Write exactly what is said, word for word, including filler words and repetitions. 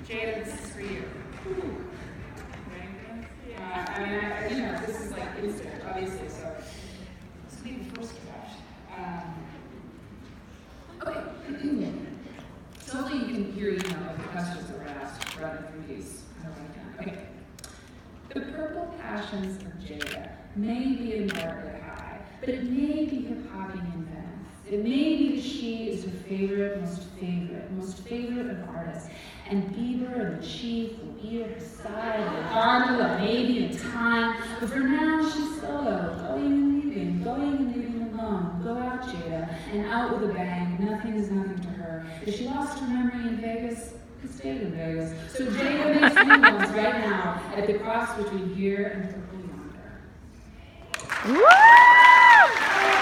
Jada, this is for you. Uh, I mean, I, you know, this is like instant, obviously, so this will be the first draft. Um, okay. So hopefully you can hear, you know, the questions that were asked rather through these. Okay. The purple passions of Jada may be in Bartlett High, but it may be her popping in Venice. It may be that she is her favorite, most favorite, most favorite of artists, and Bieber and the Chief will be at her side, and gondola maybe in time, but for now she's solo, going and leaving, going and leaving alone. Go out, Jada, and out with a bang. Nothing is nothing to her. If she lost her memory in Vegas, she stayed in Vegas. So Jada makes new ones right now at the cross between here and purple yonder. Woo!